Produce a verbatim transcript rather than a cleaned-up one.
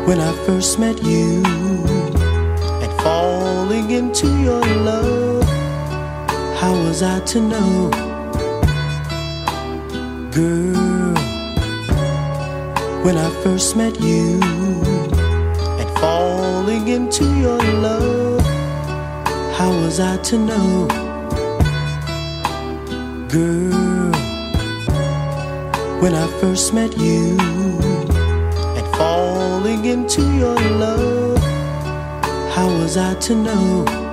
When I first met you and falling into your love, how was I to know? Girl, when I first met you and falling into your love, how was I to know? Girl, when I first met you and falling into your love, how was I to know?